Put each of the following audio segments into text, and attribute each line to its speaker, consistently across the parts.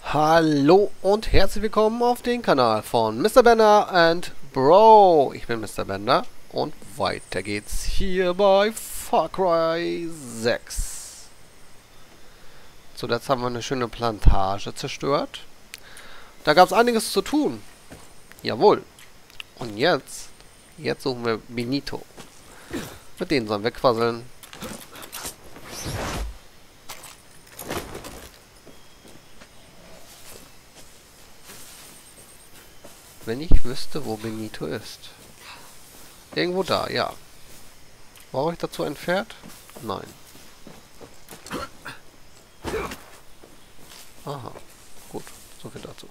Speaker 1: Hallo und herzlich willkommen auf den Kanal von Mr. Bender and Bro. Ich bin Mr. Bender und weiter geht's hier bei Far Cry 6. Zuletzt haben wir eine schöne Plantage zerstört. Da gab es einiges zu tun. Jawohl. Und jetzt suchen wir Benito. Mit denen sollen wir quasseln. Wenn ich wüsste, wo Benito ist. Irgendwo da, ja. Brauche ich dazu ein Pferd? Nein. Aha. Gut, so viel dazu.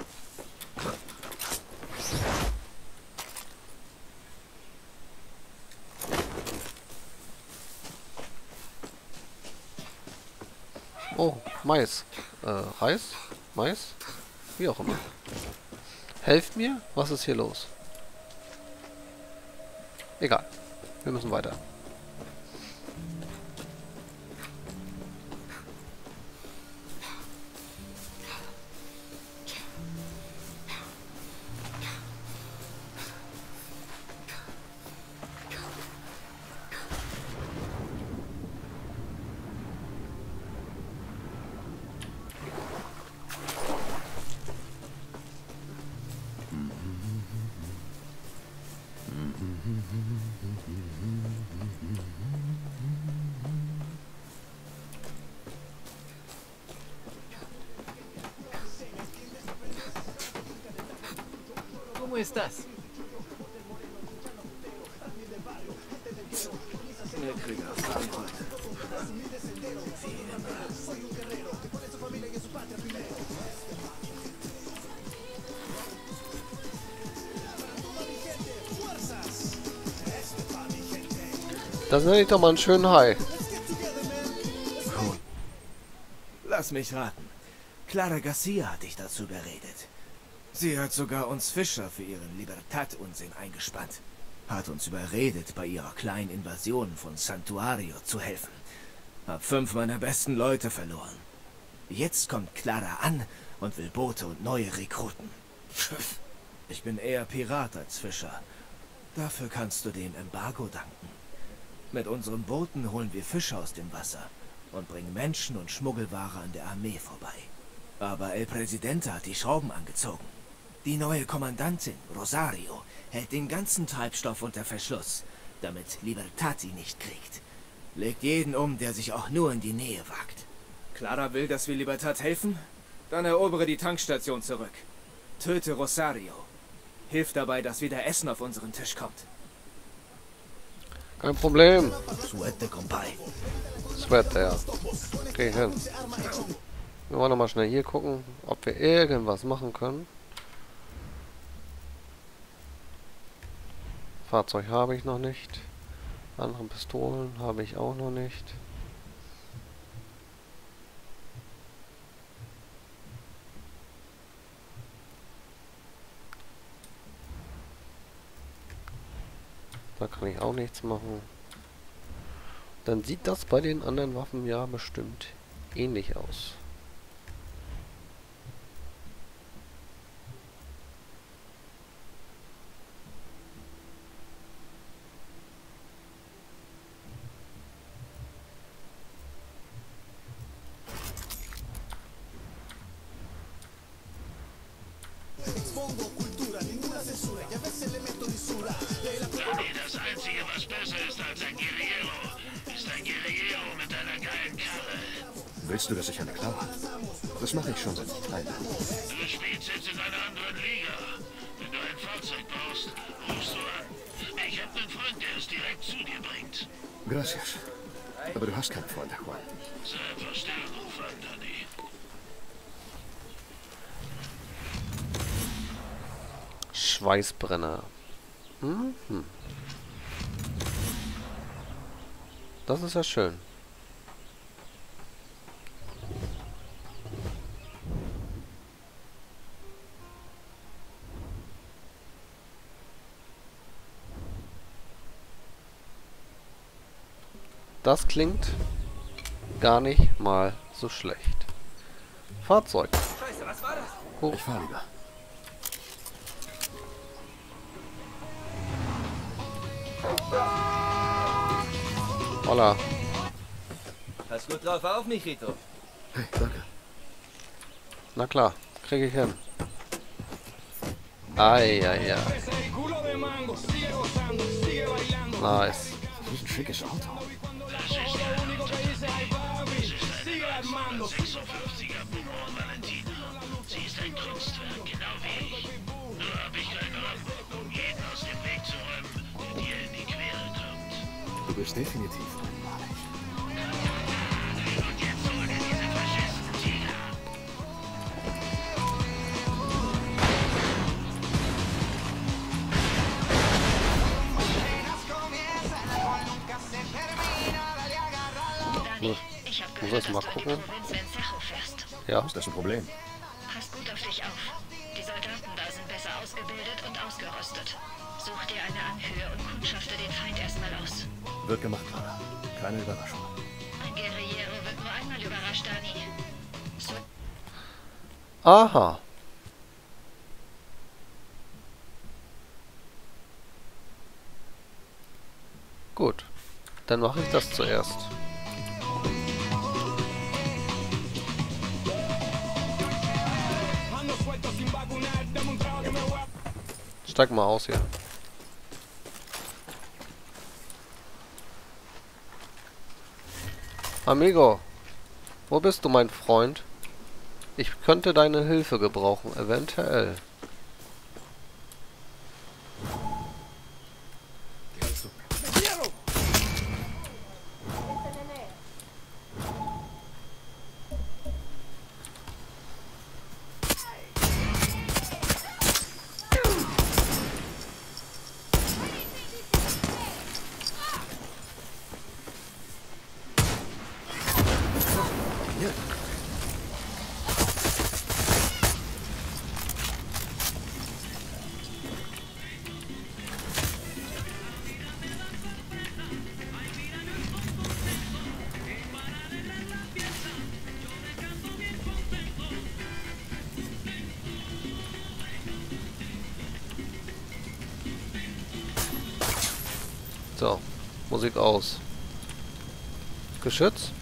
Speaker 1: Oh, Mais. Reis? Mais? Wie auch immer. Helft mir? Was ist hier los? Egal. Wir müssen weiter.
Speaker 2: ¿Cómo estás?
Speaker 1: Das nenne ich doch mal einen schönen Hai.
Speaker 3: Lass mich raten. Clara Garcia hat dich dazu beredet. Sie hat sogar uns Fischer für ihren Libertad-Unsinn eingespannt. Hat uns überredet, bei ihrer kleinen Invasion von Santuario zu helfen. Hab 5 meiner besten Leute verloren. Jetzt kommt Clara an und will Boote und neue Rekruten. Ich bin eher Pirat als Fischer. Dafür kannst du dem Embargo danken. Mit unseren Booten holen wir Fische aus dem Wasser und bringen Menschen und Schmuggelware an der Armee vorbei. Aber El Presidente hat die Schrauben angezogen. Die neue Kommandantin, Rosario, hält den ganzen Treibstoff unter Verschluss, damit Libertad sie nicht kriegt. Legt jeden um, der sich auch nur in die Nähe wagt. Clara will, dass wir Libertad helfen? Dann erobere die Tankstation zurück. Töte Rosario. Hilf dabei, dass wieder Essen auf unseren Tisch kommt.
Speaker 1: Kein Problem.
Speaker 3: Suerte, Compay.
Speaker 1: Suerte, ja. Okay, hin. Wir wollen nochmal schnell hier gucken, ob wir irgendwas machen können. Fahrzeug habe ich noch nicht. Andere Pistolen habe ich auch noch nicht. Da kann ich auch nichts machen. Dann sieht das bei den anderen Waffen ja bestimmt ähnlich aus.
Speaker 4: Das Einzige, was besser ist als ein Guerillero, ist ein Guerillero mit einer geilen Karre.
Speaker 5: Willst du, dass ich eine klaue? Das mache ich schon seit ich klein bin.
Speaker 4: Du spielst jetzt in einer anderen Liga. Wenn du ein Fahrzeug brauchst, rufst du an. Ich habe einen Freund, der es direkt zu dir bringt.
Speaker 5: Gracias. Aber du hast keine Freunde, Juan.
Speaker 4: Sei einfach still und ruf an, Danny.
Speaker 1: Schweißbrenner. Das ist ja schön. Das klingt gar nicht mal so schlecht. Fahrzeug.
Speaker 2: Scheiße, was war das?
Speaker 1: Hoch.
Speaker 5: Ich fahr lieber.
Speaker 1: Holla.
Speaker 3: Pass gut drauf auf, Michito.
Speaker 5: Hey, danke.
Speaker 1: Na klar, kriege ich hin. Ei. Nice.
Speaker 5: Das ist ein schickes Auto.
Speaker 4: Das ist ein 56er Peugeot Valentina. Sie ist ein Kunstwerk, genau wie ich. Nur habe ich keinen Rambock, um jeden aus dem Weg zu räumen, der dir in die Quere kommt.
Speaker 5: Du bist definitiv einmalig.
Speaker 4: Und jetzt hol dir diese Faschisten, Tiger.
Speaker 1: Ich muss erst mal gucken. Ja.
Speaker 5: Ist das ein Problem?
Speaker 2: Pass gut auf dich auf. Die Soldaten da sind besser ausgebildet und ausgerüstet. Such dir eine Anhöhe und kundschafte den Feind erstmal aus.
Speaker 5: Wird gemacht, Clara. Keine Überraschung.
Speaker 2: Ein Guerillero wird nur einmal überrascht, Dani. So
Speaker 1: Aha. Gut. Dann mache ich das zuerst. Steig mal aus hier. Amigo, wo bist du, mein Freund? Ich könnte deine Hilfe gebrauchen, eventuell. So, Musik aus. Geschütz.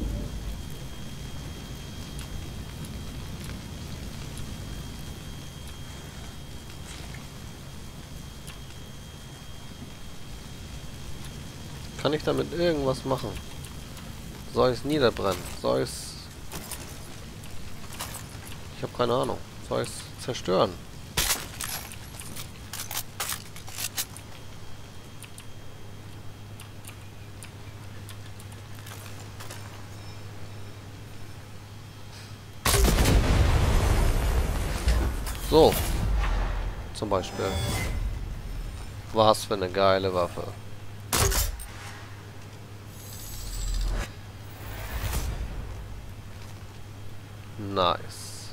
Speaker 1: Kann ich damit irgendwas machen? Soll ich es niederbrennen? Soll ich es... Ich habe keine Ahnung. Soll ich es zerstören? So. Zum Beispiel. Was für eine geile Waffe. Nice.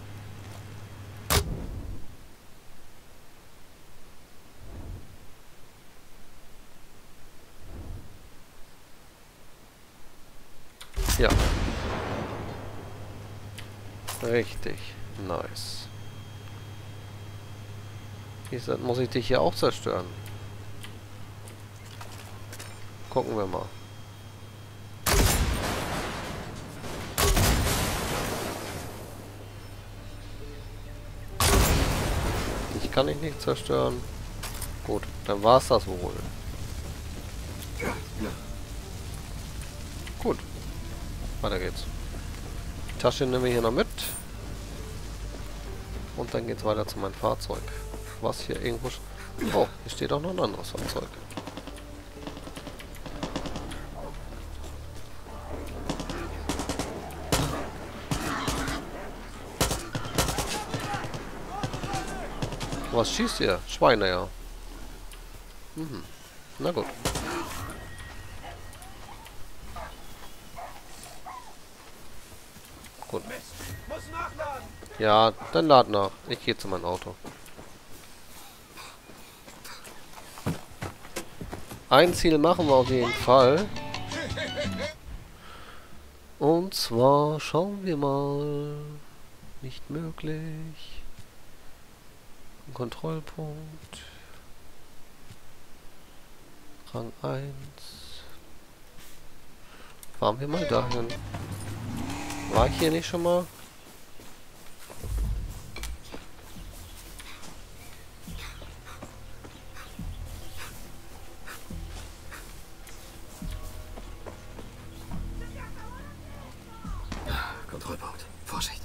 Speaker 1: Ja. Richtig. Nice. Muss ich dich hier auch zerstören? Gucken wir mal. Ich kann dich nicht zerstören. Gut, dann war es das wohl. Gut. Weiter geht's. Die Tasche nehmen wir hier noch mit. Und dann geht's weiter zu meinem Fahrzeug. Was hier irgendwo... Oh, hier steht auch noch ein anderes Fahrzeug. Was schießt ihr? Schweine, ja. Mhm. Na gut. Gut. Ja, dann lad nach. Ich gehe zu meinem Auto. Ein Ziel machen wir auf jeden Fall. Und zwar schauen wir mal. Nicht möglich. Ein Kontrollpunkt. Rang 1. Fahren wir mal dahin. War ich hier nicht schon mal?
Speaker 5: Kontrollpunkt. Vorsicht.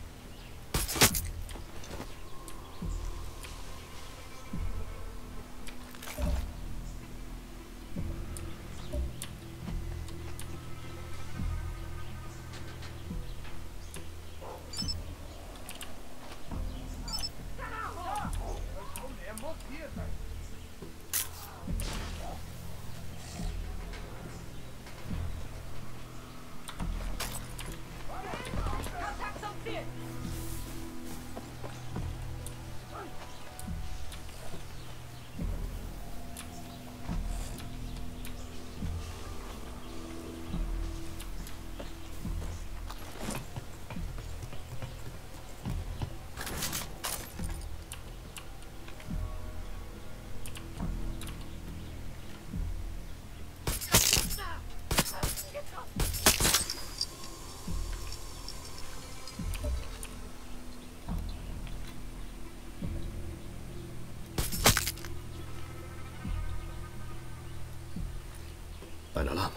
Speaker 5: Ein Alarm.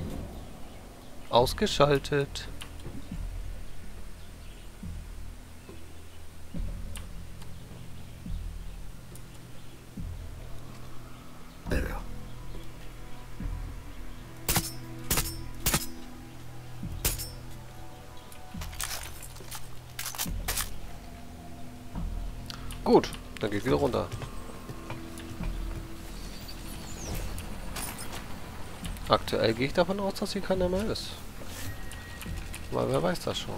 Speaker 1: Ausgeschaltet.
Speaker 5: Area.
Speaker 1: Gut, dann geht wieder runter. Aktuell gehe ich davon aus, dass hier keiner mehr ist. Weil wer weiß das schon.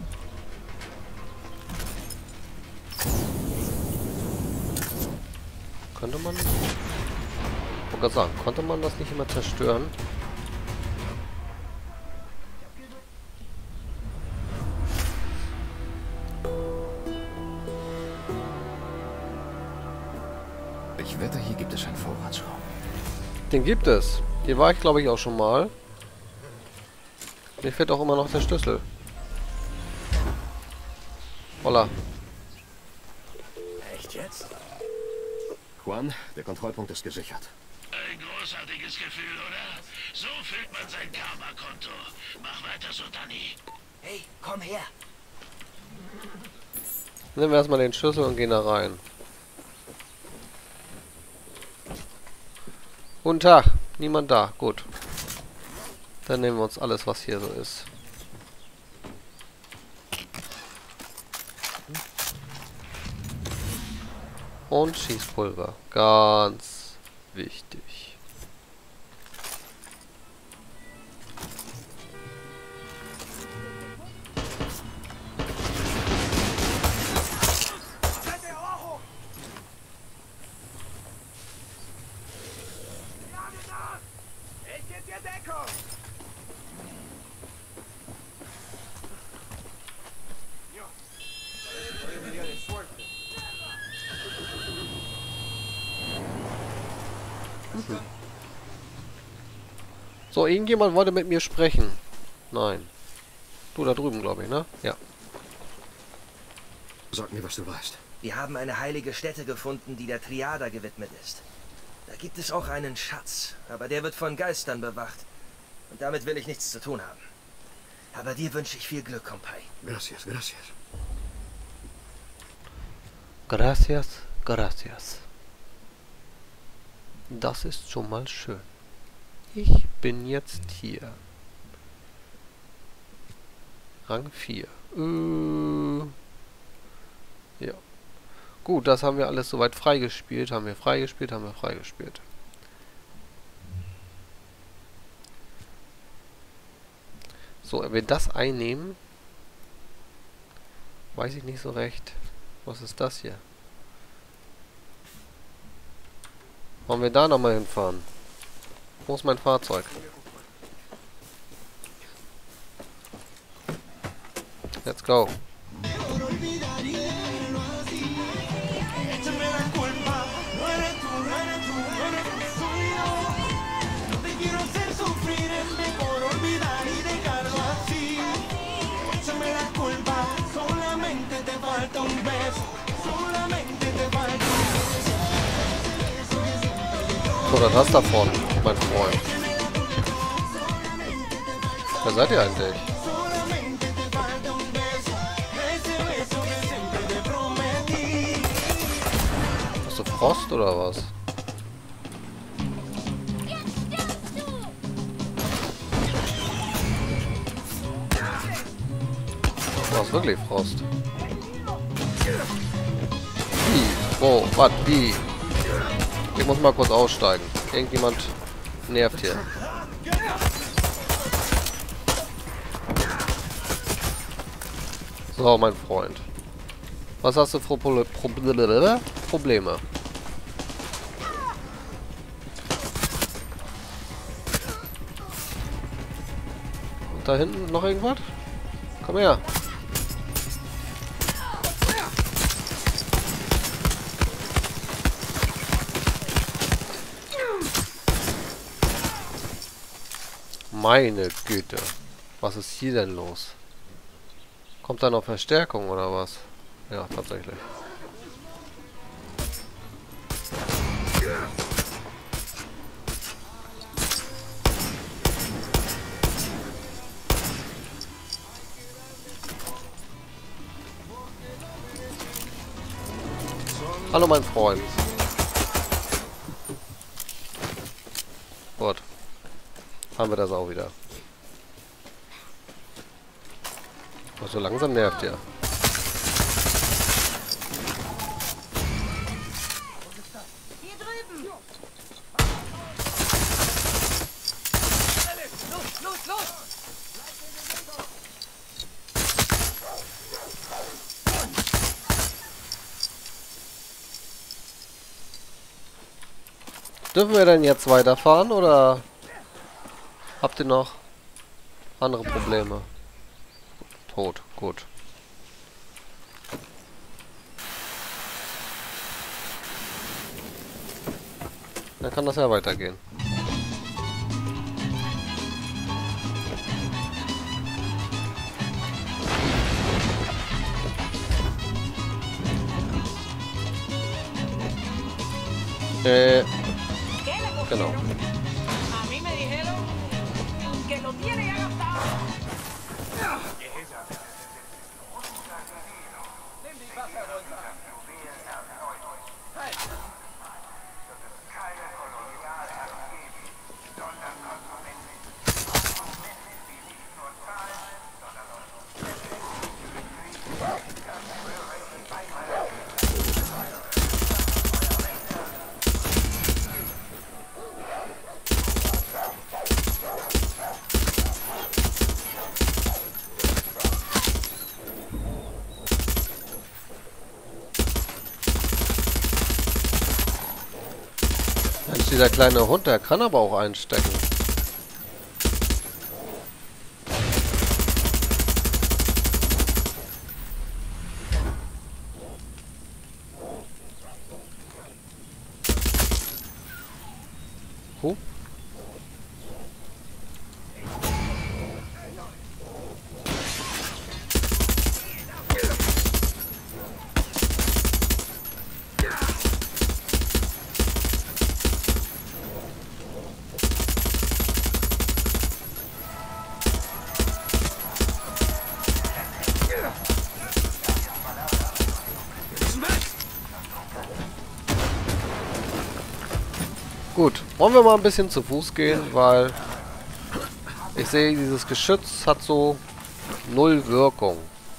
Speaker 1: Könnte man... Ich wollte gerade sagen, konnte man das nicht immer zerstören?
Speaker 5: Ich wette, hier gibt es einen Vorratsraum.
Speaker 1: Den gibt es. Hier war ich, glaube ich, auch schon mal. Mir fehlt auch immer noch der Schlüssel. Holla.
Speaker 3: Echt jetzt?
Speaker 5: Juan, der Kontrollpunkt ist gesichert.
Speaker 4: Ein großartiges Gefühl, oder? So füllt man sein Karma-Konto. Mach weiter so, Danny.
Speaker 3: Hey, komm her.
Speaker 1: Nehmen wir erstmal den Schlüssel und gehen da rein. Guten Tag. Niemand da. Gut. Dann nehmen wir uns alles, was hier so ist. Und Schießpulver. Ganz wichtig. So, irgendjemand wollte mit mir sprechen. Nein. Du da drüben, glaube ich, ne? Ja.
Speaker 5: Sag mir, was du weißt.
Speaker 6: Wir haben eine heilige Stätte gefunden, die der Triada gewidmet ist. Da gibt es auch einen Schatz, aber der wird von Geistern bewacht. Und damit will ich nichts zu tun haben. Aber dir wünsche ich viel Glück, Kompai.
Speaker 5: Gracias, gracias.
Speaker 1: Gracias, gracias. Das ist schon mal schön. Ich bin jetzt hier. Rang 4. Ja. Gut, das haben wir alles soweit freigespielt. Haben wir freigespielt. So, wenn wir das einnehmen, weiß ich nicht so recht. Was ist das hier? Wollen wir da nochmal hinfahren? Wo ist mein Fahrzeug? Let's go. So, dann hast du davon, mein Freund. Wer seid ihr eigentlich? Hast du Frost oder was? Du hast wirklich Frost. Wie? Wo? Was? Wie? Ich muss mal kurz aussteigen. Irgendjemand nervt hier. So, mein Freund. Was hast du für Probleme? Und da hinten noch irgendwas? Komm her. Meine Güte. Was ist hier denn los? Kommt da noch Verstärkung oder was? Ja, tatsächlich. Hallo mein Freund. Gut. Haben wir das auch wieder. Aber so langsam nervt ihr.
Speaker 7: Hier drüben! Los, los!
Speaker 1: Dürfen wir denn jetzt weiterfahren oder habt ihr noch andere Probleme? Tot, gut. Dann kann das ja weitergehen. Genau.
Speaker 7: A mí me dijeron que lo tiene ya gastado.
Speaker 1: Dieser kleine Hund, der kann aber auch einstecken. Huh? Gut, wollen wir mal ein bisschen zu Fuß gehen, weil ich sehe, dieses Geschütz hat so 0 Wirkung.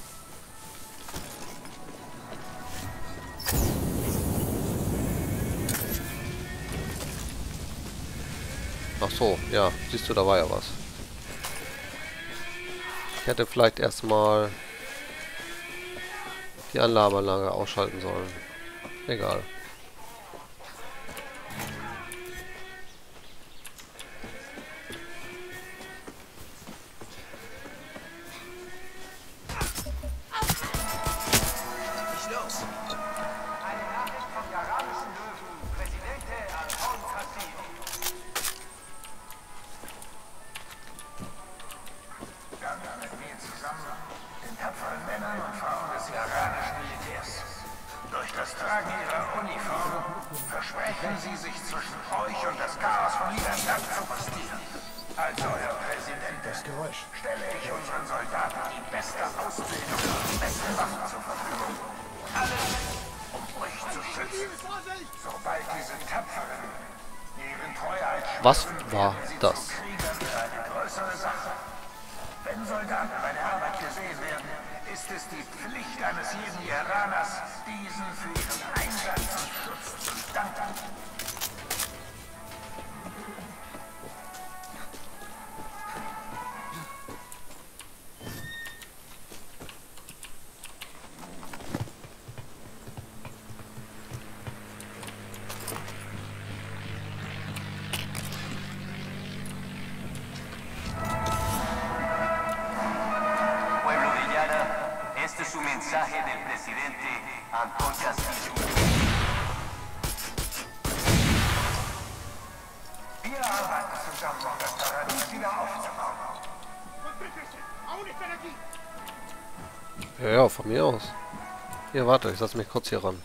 Speaker 1: Ach so, ja, siehst du, da war ja was. Ich hätte vielleicht erstmal die Alarmanlage ausschalten sollen. Egal.
Speaker 4: Durch das Tragen ihrer Uniform
Speaker 8: versprechen Sie, sich zwischen euch und das Chaos von Libertad zu postieren. Also, Herr Präsident,
Speaker 5: Das Geräusch.
Speaker 8: stelle ich unseren Soldaten die beste Ausbildung und die besten Waffen zur Verfügung. Alles, um euch zu schützen. Sobald diese Tapferen ihren Treueid
Speaker 1: Was war das?
Speaker 8: Kriegern eine größere Sache. Wenn Soldaten bei der Arbeit gesehen werden, ist es die Pflicht eines jeden Iraners, diesen für ihren Einsatz und Schutz zu danken.
Speaker 9: Pueblo de Yara, este es un mensaje del presidente Antón Castillo.
Speaker 8: Wir arbeiten zusammen, um das Paradies wieder aufzubauen.
Speaker 1: Ja, von mir aus. Hier, warte, ich setze mich kurz hier ran.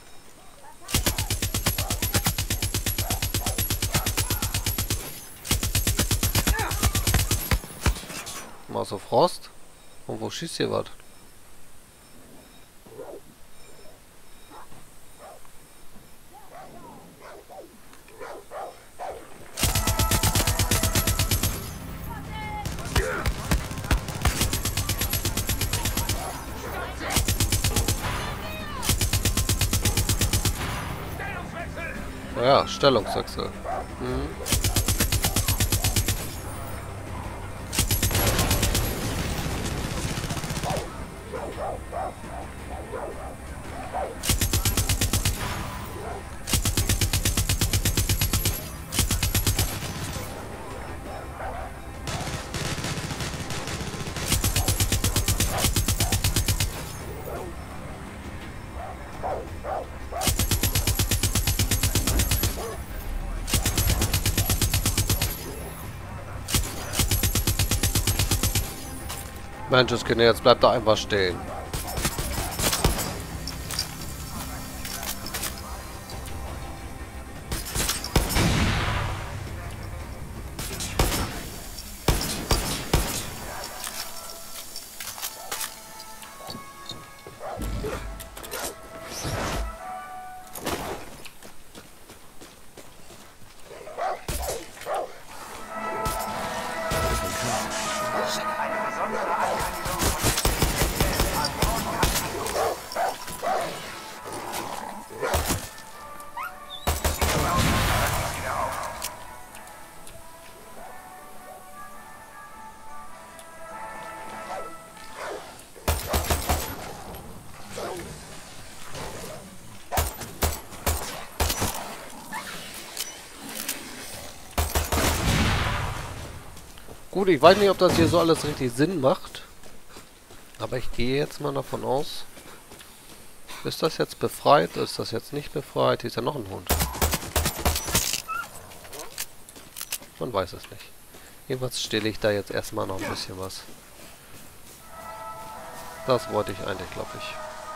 Speaker 1: Mal so Frost. Und wo schießt hier was? Ja, Stellungswechsel. Menschenskinder, jetzt bleibt da einfach stehen. Gut, ich weiß nicht, ob das hier so alles richtig Sinn macht. Aber ich gehe jetzt mal davon aus. Ist das jetzt befreit? Ist das jetzt nicht befreit? Hier ist ja noch ein Hund. Man weiß es nicht. Jedenfalls stelle ich da jetzt erstmal noch ein bisschen was. Das wollte ich eigentlich, glaube ich.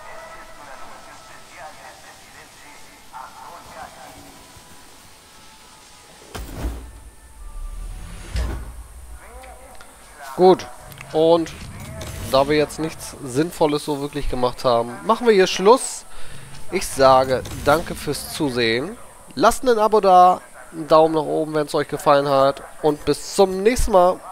Speaker 1: Gut, und da wir jetzt nichts Sinnvolles so wirklich gemacht haben, machen wir hier Schluss. Ich sage danke fürs Zusehen. Lasst ein Abo da, einen Daumen nach oben, wenn es euch gefallen hat. Und bis zum nächsten Mal.